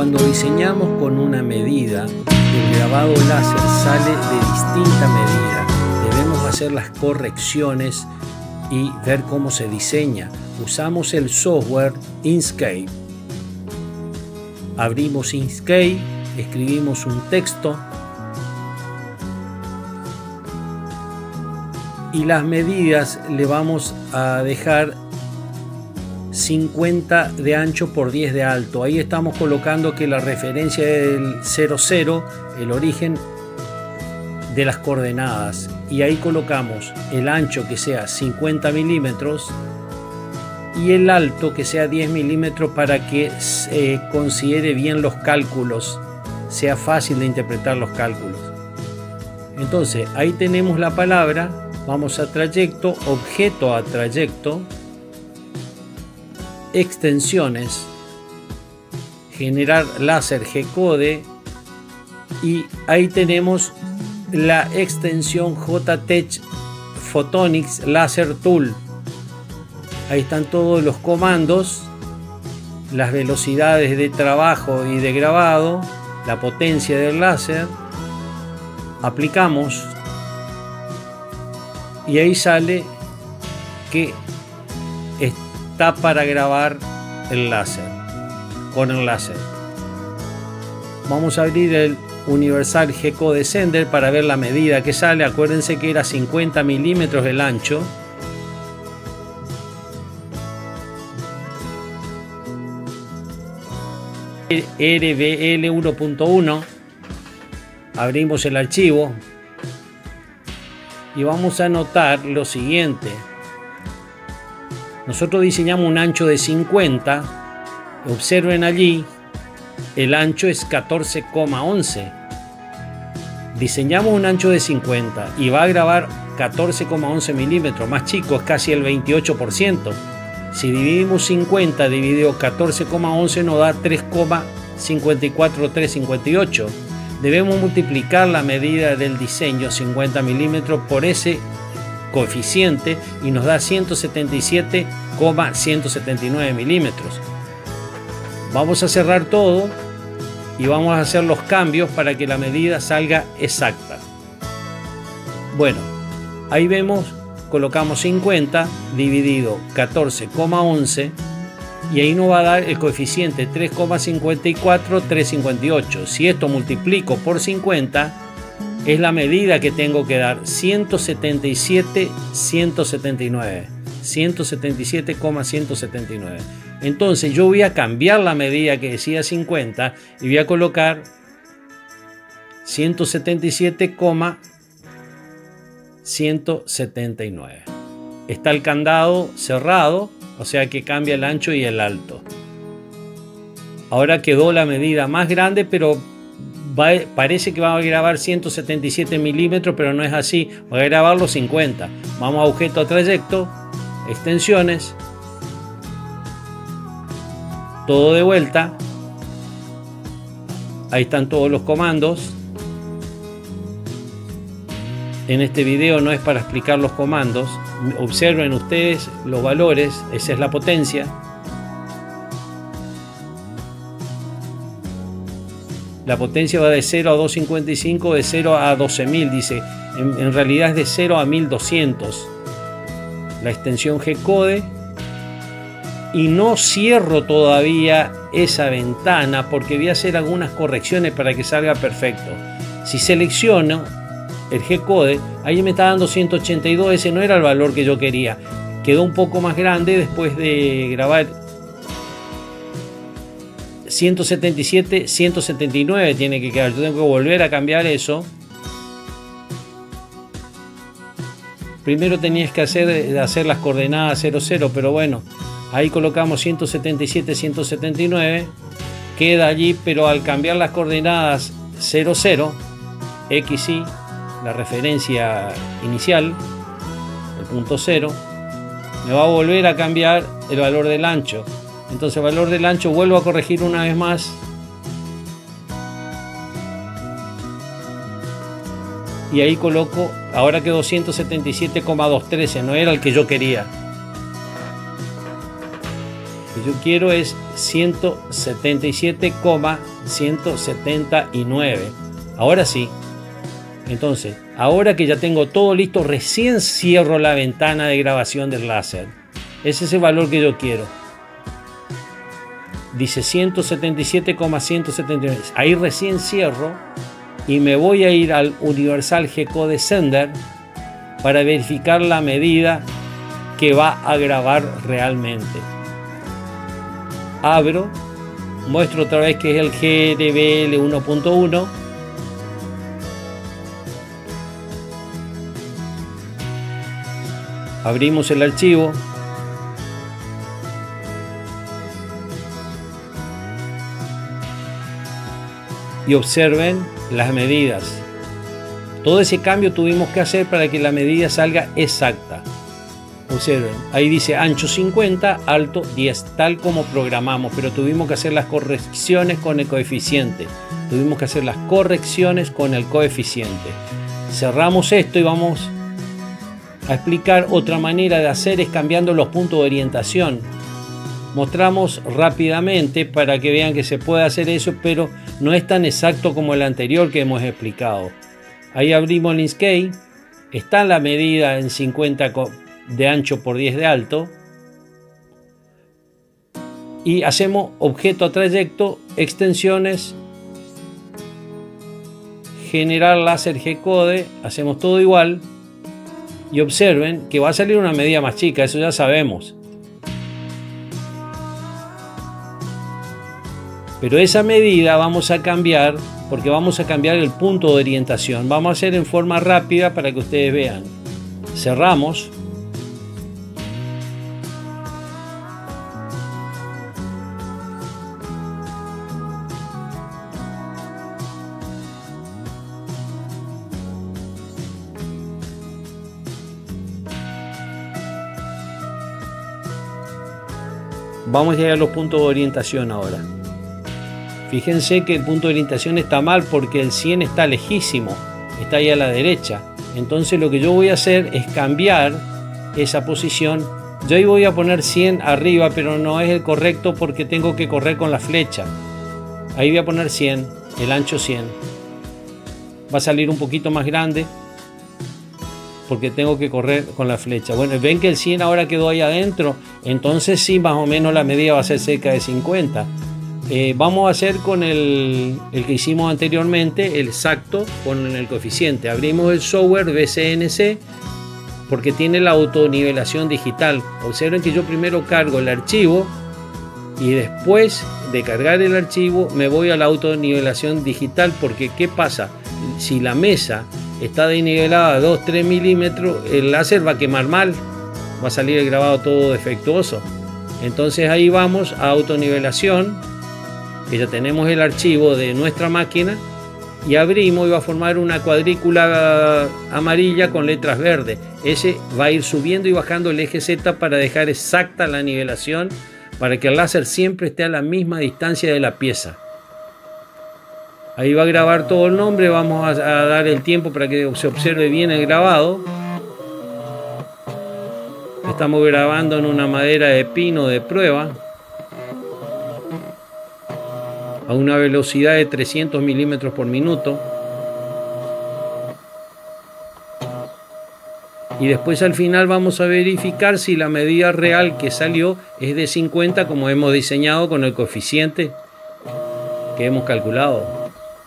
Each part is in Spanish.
Cuando diseñamos con una medida, el grabado láser sale de distinta medida. Debemos hacer las correcciones y ver cómo se diseña. Usamos el software Inkscape. Abrimos Inkscape, escribimos un texto y las medidas le vamos a dejar 50 de ancho por 10 de alto. Ahí estamos colocando que la referencia del 00, el origen de las coordenadas, y ahí colocamos el ancho que sea 50 milímetros y el alto que sea 10 milímetros para que se considere bien los cálculos, sea fácil de interpretar los cálculos. Entonces ahí tenemos la palabra, vamos a trayecto, objeto a trayecto, extensiones, generar láser G-Code, y ahí tenemos la extensión JTech Photonics Laser Tool. Ahí están todos los comandos, las velocidades de trabajo y de grabado, la potencia del láser. Aplicamos y ahí sale que está para grabar el láser, con el láser. Vamos a abrir el Universal G-Code Sender para ver la medida que sale. Acuérdense que era 50 milímetros el ancho. RBL 1.1. Abrimos el archivo y vamos a notar lo siguiente. Nosotros diseñamos un ancho de 50. Observen allí, el ancho es 14,11. Diseñamos un ancho de 50 y va a grabar 14,11 milímetros. Más chico, es casi el 28%. Si dividimos 50 dividido 14,11 nos da 3,54358. Debemos multiplicar la medida del diseño 50 milímetros por ese coeficiente y nos da 177,179 milímetros. Vamos a cerrar todo y vamos a hacer los cambios para que la medida salga exacta. Bueno, ahí vemos, colocamos 50 dividido 14,11 y ahí nos va a dar el coeficiente 3,54358. Si esto multiplico por 50, es la medida que tengo que dar, 177,179. 177,179. Entonces yo voy a cambiar la medida que decía 50 y voy a colocar 177,179. Está el candado cerrado, o sea que cambia el ancho y el alto. Ahora quedó la medida más grande, pero parece que va a grabar 177 milímetros, pero no es así. Va a grabar los 50. Vamos a objeto a trayecto, extensiones, todo de vuelta. Ahí están todos los comandos. En este video no es para explicar los comandos. Observen ustedes los valores. Esa es la potencia. La potencia va de 0 a 255, de 0 a 12.000, dice. En realidad es de 0 a 1200. La extensión G-Code. Y no cierro todavía esa ventana porque voy a hacer algunas correcciones para que salga perfecto. Si selecciono el G-Code, ahí me está dando 182. Ese no era el valor que yo quería. Quedó un poco más grande después de grabar. 177, 179 tiene que quedar. Yo tengo que volver a cambiar eso. Primero tenías que hacer las coordenadas 00, pero bueno, ahí colocamos 177, 179. Queda allí, pero al cambiar las coordenadas 00, XY, la referencia inicial, el punto 0, me va a volver a cambiar el valor del ancho. Entonces el valor del ancho vuelvo a corregir una vez más. Y ahí coloco, ahora quedó 177,213, no era el que yo quería. que yo quiero es 177,179. Ahora sí. Entonces, ahora que ya tengo todo listo, recién cierro la ventana de grabación del láser. Ese es el valor que yo quiero. Dice 177,179. Ahí recién cierro y me voy a ir al Universal G-Code Sender para verificar la medida que va a grabar realmente. Abro, muestro otra vez que es el GRBL 1.1. Abrimos el archivo. Y observen las medidas. Todo ese cambio tuvimos que hacer para que la medida salga exacta. Observen, ahí dice ancho 50, alto 10, tal como programamos, pero tuvimos que hacer las correcciones con el coeficiente. Tuvimos que hacer las correcciones con el coeficiente. Cerramos esto y vamos a explicar otra manera de hacer, es cambiando los puntos de orientación. Mostramos rápidamente para que vean que se puede hacer eso, pero no es tan exacto como el anterior que hemos explicado. Ahí abrimos el Inkscape, está la medida en 50 de ancho por 10 de alto y hacemos objeto a trayecto, extensiones, generar láser G-Code, hacemos todo igual y observen que va a salir una medida más chica, eso ya sabemos. Pero esa medida vamos a cambiar porque vamos a cambiar el punto de orientación. Vamos a hacer en forma rápida para que ustedes vean. Cerramos. Vamos a llegar a los puntos de orientación ahora. Fíjense que el punto de orientación está mal porque el 100 está lejísimo, está ahí a la derecha. Entonces lo que yo voy a hacer es cambiar esa posición. Yo ahí voy a poner 100 arriba, pero no es el correcto porque tengo que correr con la flecha. Ahí voy a poner 100, el ancho 100. Va a salir un poquito más grande porque tengo que correr con la flecha. Bueno, ven que el 100 ahora quedó ahí adentro, entonces sí, más o menos la medida va a ser cerca de 50. Vamos a hacer con el que hicimos anteriormente, el exacto con el coeficiente. Abrimos el software BCNC porque tiene la autonivelación digital. Observen que yo primero cargo el archivo y después de cargar el archivo me voy a la autonivelación digital porque ¿qué pasa? Si la mesa está desnivelada a 2-3 milímetros, el láser va a quemar mal, va a salir el grabado todo defectuoso. Entonces ahí vamos a autonivelación, que ya tenemos el archivo de nuestra máquina, y abrimos y va a formar una cuadrícula amarilla con letras verdes. Ese va a ir subiendo y bajando el eje Z para dejar exacta la nivelación, para que el láser siempre esté a la misma distancia de la pieza. Ahí va a grabar todo el nombre, vamos a dar el tiempo para que se observe bien el grabado. Estamos grabando en una madera de pino de prueba a una velocidad de 300 milímetros por minuto. Y después al final vamos a verificar si la medida real que salió es de 50 como hemos diseñado con el coeficiente que hemos calculado.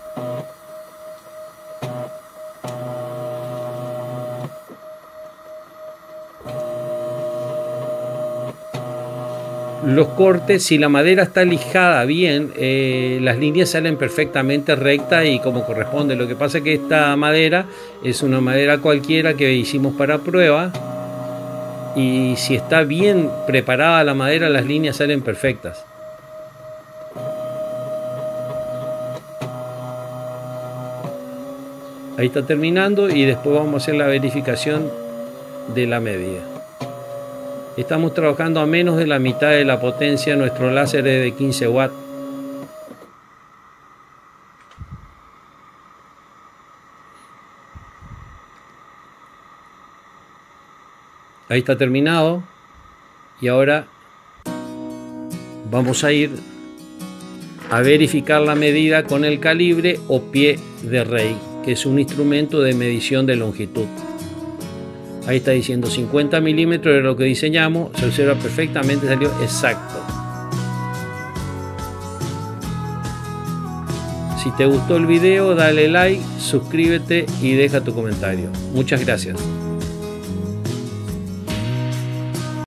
Los cortes, si la madera está lijada bien, las líneas salen perfectamente rectas y como corresponde. Lo que pasa es que esta madera es una madera cualquiera que hicimos para prueba, y si está bien preparada la madera, las líneas salen perfectas. Ahí está terminando y después vamos a hacer la verificación de la medida. Estamos trabajando a menos de la mitad de la potencia, nuestro láser es de 15 watts. Ahí está terminado y ahora vamos a ir a verificar la medida con el calibre o pie de rey, que es un instrumento de medición de longitud. Ahí está diciendo 50 milímetros de lo que diseñamos, se observa perfectamente, salió exacto. Si te gustó el video, dale like, suscríbete y deja tu comentario. Muchas gracias.